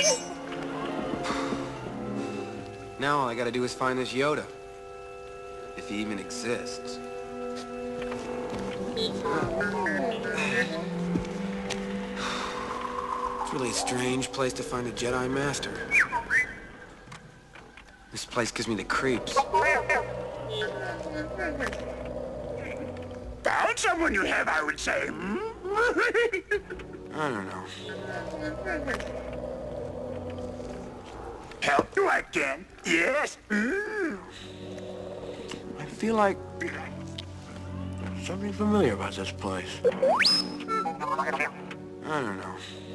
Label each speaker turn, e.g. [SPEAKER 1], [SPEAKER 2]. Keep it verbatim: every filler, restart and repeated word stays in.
[SPEAKER 1] Now all I gotta do is find this Yoda. If he even exists. It's really a strange place to find a Jedi Master. This place gives me the creeps.
[SPEAKER 2] Found someone you have, I would say. Hmm?
[SPEAKER 1] I don't know.
[SPEAKER 2] Help you again? Yes. Mm.
[SPEAKER 1] I feel like something familiar about this place. I don't know.